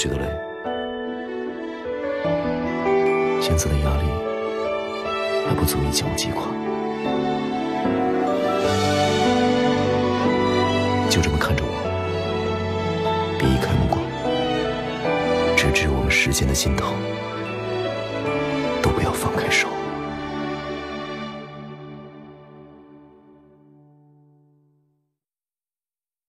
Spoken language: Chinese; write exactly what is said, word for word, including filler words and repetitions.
觉得累，现在的压力还不足以将我击垮。就这么看着我，别移开目光，直至我们时间的尽头。